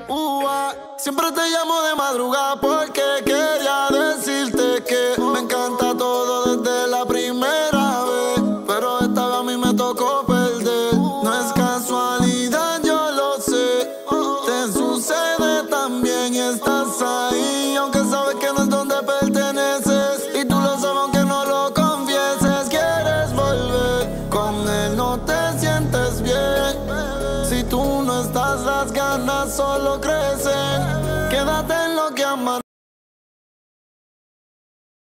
Siempre te llamo de madrugada porque quería decirte que me encanta todo desde la primera vez, pero esta vez a mí me tocó perder. No es casualidad, yo lo sé, te sucede también y estás ahí, aunque sabes que no es donde perteneces, y tú lo sabes aunque no lo confieses. Quieres volver, con él no te sientes bien. Si tú no estás, las ganas solo crecen. Quédate en lo que amas.